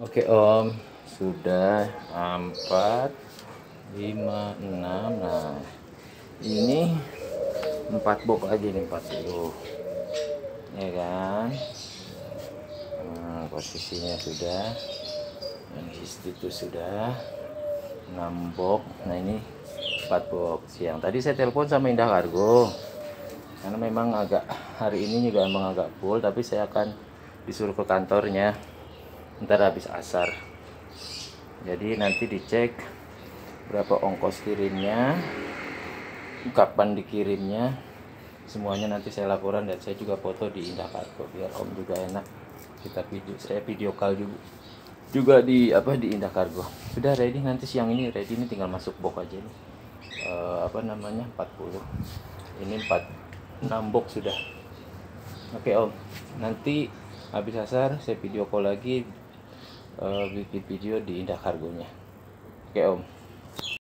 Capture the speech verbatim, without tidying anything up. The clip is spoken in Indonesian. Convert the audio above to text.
Oke om, sudah empat, lima, enam. Nah ini empat box aja nih, empat puluh ya kan. Nah, posisinya sudah, yang itu sudah enam box. Nah ini empat box. Yang tadi saya telepon sama Indah Kargo karena memang agak hari ini juga emang agak full, tapi saya akan disuruh ke kantornya ntar habis asar. Jadi nanti dicek berapa ongkos kirimnya, kapan dikirimnya, semuanya nanti saya laporan, dan saya juga foto di Indah Kargo biar om juga enak. Kita video, saya video call juga juga di apa di Indah Kargo. Sudah ready, nanti siang ini ready, ini tinggal masuk box aja nih. Uh, apa namanya empat puluh, ini empat enam box sudah. Oke om, nanti habis asar saya video call lagi, uh, bikin video di Indah Kargonya. Oke om.